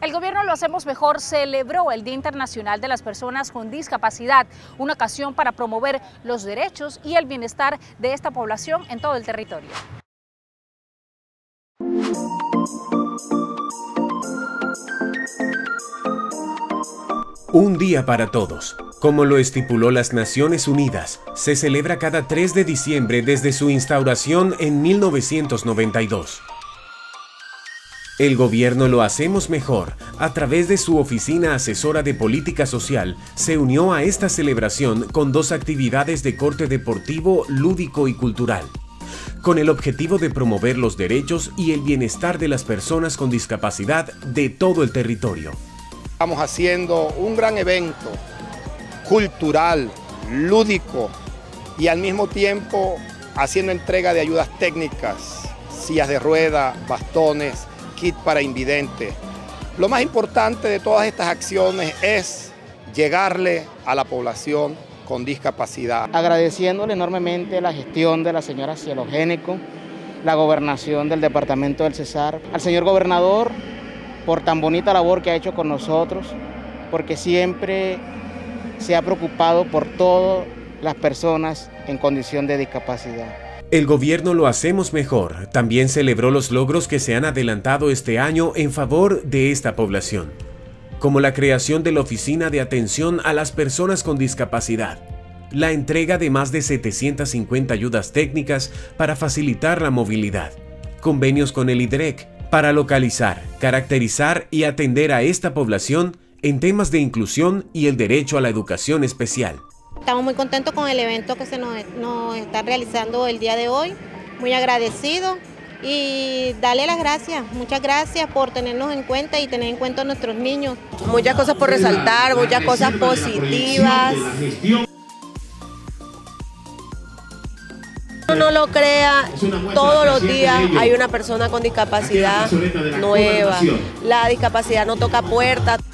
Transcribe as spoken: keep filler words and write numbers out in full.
El gobierno Lo Hacemos Mejor celebró el Día Internacional de las Personas con Discapacidad, una ocasión para promover los derechos y el bienestar de esta población en todo el territorio. Un día para todos. Como lo estipuló las Naciones Unidas, se celebra cada tres de diciembre desde su instauración en mil novecientos noventa y dos. El gobierno Lo Hacemos Mejor, a través de su Oficina Asesora de Política Social, se unió a esta celebración con dos actividades de corte deportivo, lúdico y cultural, con el objetivo de promover los derechos y el bienestar de las personas con discapacidad de todo el territorio. Estamos haciendo un gran evento cultural, lúdico y al mismo tiempo haciendo entrega de ayudas técnicas, sillas de rueda, bastones, kit para invidentes. Lo más importante de todas estas acciones es llegarle a la población con discapacidad. Agradeciéndole enormemente la gestión de la señora Cielo Génico, la gobernación del departamento del Cesar, al señor gobernador por tan bonita labor que ha hecho con nosotros, porque siempre se ha preocupado por todas las personas en condición de discapacidad. El gobierno Lo Hacemos Mejor también celebró los logros que se han adelantado este año en favor de esta población, como la creación de la Oficina de Atención a las Personas con Discapacidad, la entrega de más de setecientas cincuenta ayudas técnicas para facilitar la movilidad, convenios con el I D R E C para localizar, caracterizar y atender a esta población en temas de inclusión y el derecho a la educación especial. Estamos muy contentos con el evento que se nos, nos está realizando el día de hoy, muy agradecidos y darle las gracias, muchas gracias por tenernos en cuenta y tener en cuenta a nuestros niños. Muchas cosas por resaltar, muchas cosas positivas. No lo crea, todos los días hay una persona con discapacidad nueva. La discapacidad no toca puertas.